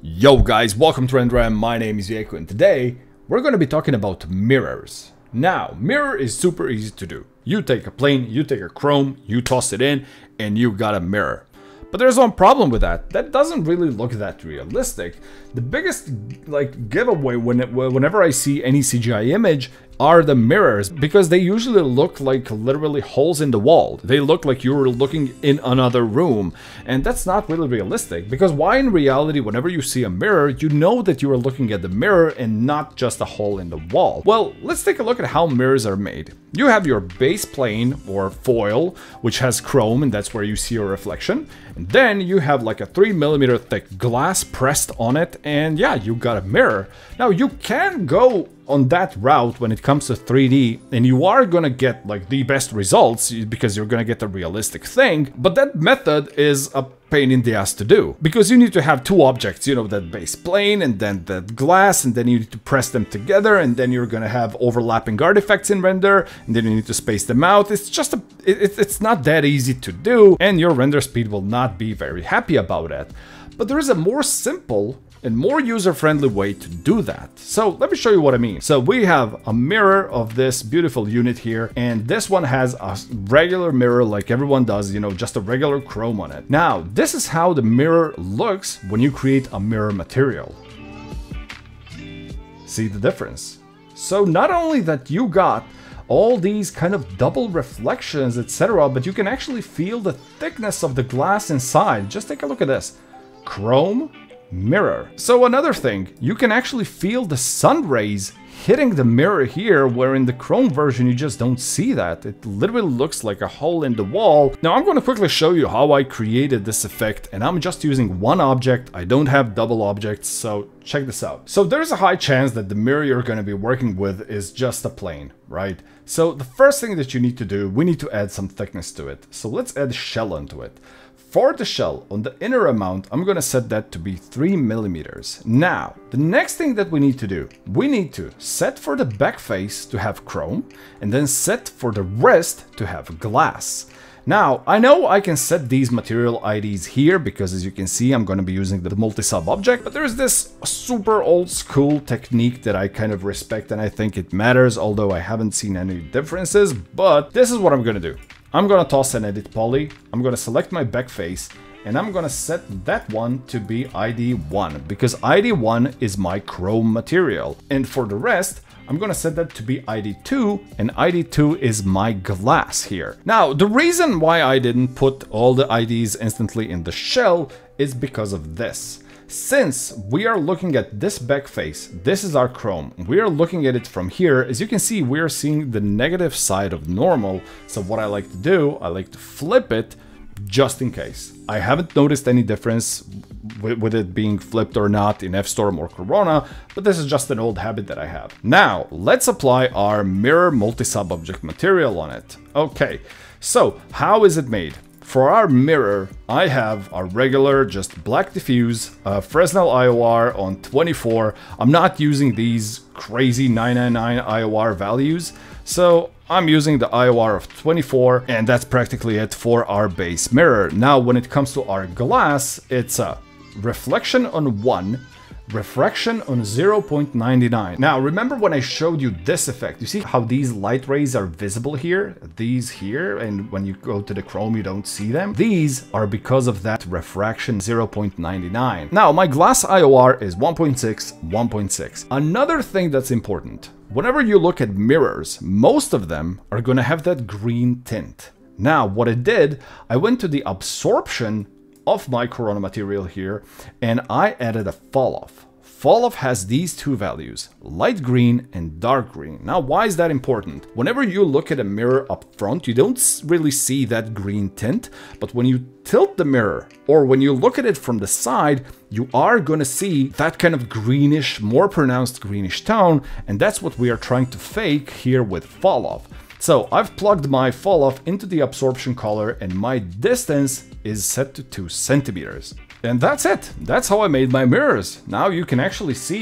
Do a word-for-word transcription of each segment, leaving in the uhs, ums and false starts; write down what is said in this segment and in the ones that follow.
Yo guys, welcome to RenderRam. My name is Yeko and today we're going to be talking about mirrors. Now, mirror is super easy to do. You take a plane, you take a chrome, you toss it in, and you got a mirror. But there's one problem with that. That doesn't really look that realistic. The biggest like giveaway when it, whenever I see any C G I image are the mirrors, because they usually look like literally holes in the wall. They look like you're looking in another room, and that's not really realistic, because why in reality whenever you see a mirror you know that you are looking at the mirror and not just a hole in the wall. Well, let's take a look at how mirrors are made. You have your base plane or foil, which has chrome, and that's where you see your reflection, and then you have like a three millimeter thick glass pressed on it, and yeah, you got a mirror. Now you can go on that route when it comes to three D, and you are gonna get like the best results because you're gonna get a realistic thing, but that method is a pain in the ass to do, because you need to have two objects, you know, that base plane and then that glass, and then you need to press them together, and then you're gonna have overlapping artifacts in render, and then you need to space them out. It's just a it, it's not that easy to do, and your render speed will not be very happy about it. But there is a more simple and more user-friendly way to do that. So let me show you what I mean. So we have a mirror of this beautiful unit here, and this one has a regular mirror like everyone does, you know, just a regular chrome on it. Now, this is how the mirror looks when you create a mirror material. See the difference? So not only that you got all these kind of double reflections, et cetera, but you can actually feel the thickness of the glass inside. Just take a look at this. Chrome, mirror. So another thing, you can actually feel the sun rays hitting the mirror here, where in the chrome version you just don't see that. It literally looks like a hole in the wall. Now I'm going to quickly show you how I created this effect, and I'm just using one object. I don't have double objects, so check this out. So there's a high chance that the mirror you're going to be working with is just a plane, right? So the first thing that you need to do, we need to add some thickness to it. So let's add shell onto it. For the shell, on the inner amount, I'm going to set that to be three millimeters. Now, the next thing that we need to do, we need to set for the back face to have chrome, and then set for the wrist to have glass. Now, I know I can set these material I Ds here, because as you can see, I'm going to be using the multi-sub object, but there's this super old school technique that I kind of respect, and I think it matters, although I haven't seen any differences, but this is what I'm going to do. I'm gonna toss an edit poly, I'm gonna select my back face, and I'm gonna set that one to be I D one, because I D one is my chrome material. And for the rest, I'm gonna set that to be I D two, and I D two is my glass here. Now, the reason why I didn't put all the I Ds instantly in the shell is because of this. Since we are looking at this back face, this is our chrome, we are looking at it from here. As you can see, we are seeing the negative side of normal. So what I like to do, I like to flip it just in case. I haven't noticed any difference with, with it being flipped or not in F-Storm or Corona, but this is just an old habit that I have. Now, let's apply our mirror multi-sub object material on it. Okay, so how is it made? For our mirror, I have a regular, just black diffuse, uh, Fresnel I O R on twenty-four. I'm not using these crazy nine ninety-nine I O R values, so I'm using the I O R of twenty-four, and that's practically it for our base mirror. Now, when it comes to our glass, it's a reflection on one, refraction on zero point nine nine. Now, remember when I showed you this effect? You see how these light rays are visible here? These here, and when you go to the chrome, you don't see them. These are because of that refraction zero point nine nine. Now, my glass I O R is one point six, one point six. Another thing that's important, whenever you look at mirrors, most of them are going to have that green tint. Now, what I did, I went to the absorption of my Corona material here, and I added a fall off. Fall off has these two values, light green and dark green. Now, why is that important? Whenever you look at a mirror up front, you don't really see that green tint, but when you tilt the mirror, or when you look at it from the side, you are gonna see that kind of greenish, more pronounced greenish tone, and that's what we are trying to fake here with fall off. So I've plugged my fall off into the absorption color, and my distance is set to two centimeters. And that's it. That's how I made my mirrors. Now you can actually see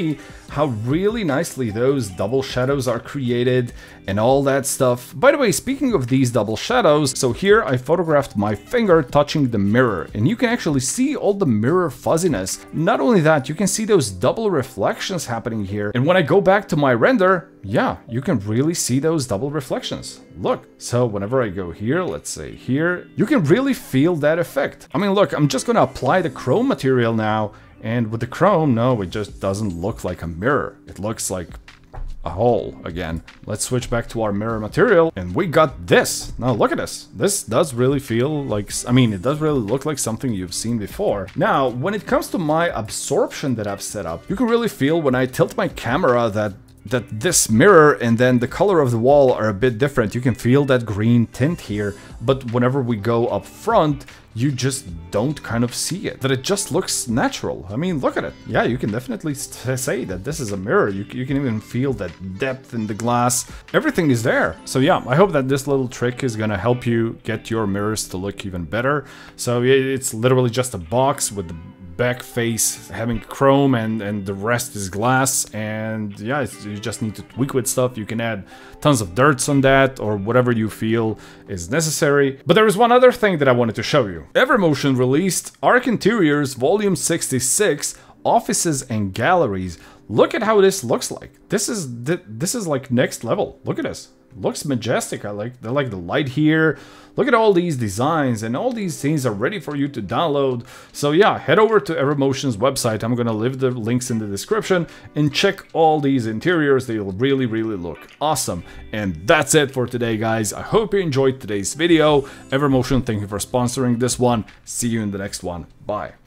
how really nicely those double shadows are created and all that stuff. By the way, speaking of these double shadows, so here I photographed my finger touching the mirror, and you can actually see all the mirror fuzziness. Not only that, you can see those double reflections happening here. And when I go back to my render, yeah, you can really see those double reflections. Look, so whenever I go here, let's say here, you can really feel that effect. I mean, look, I'm just gonna apply the chrome material now, and with the chrome, no, it just doesn't look like a mirror. It looks like a hole again. Let's switch back to our mirror material, and we got this. Now look at this. This does really feel like, I mean, it does really look like something you've seen before. Now, when it comes to my absorption that I've set up, you can really feel when I tilt my camera that that this mirror and then the color of the wall are a bit different. You can feel that green tint here, but whenever we go up front, you just don't kind of see it, that it just looks natural. I mean, look at it. Yeah, you can definitely say that this is a mirror. You, you can even feel that depth in the glass. Everything is there. So yeah, I hope that this little trick is gonna help you get your mirrors to look even better. So it's literally just a box with the back face having chrome and and the rest is glass, and yeah, it's, you just need to tweak with stuff. You can add tons of dirts on that or whatever you feel is necessary. But there is one other thing that I wanted to show you. Evermotion released ArchInteriors Volume sixty-six, Offices and Galleries. Look at how this looks like. This is this is like next level. Look at this. Looks majestic. I like, I like the light here. Look at all these designs, and all these things are ready for you to download. So yeah, head over to Evermotion's website. I'm gonna leave the links in the description and check all these interiors. They'll really, really look awesome. And that's it for today, guys. I hope you enjoyed today's video. Evermotion, thank you for sponsoring this one. See you in the next one. Bye.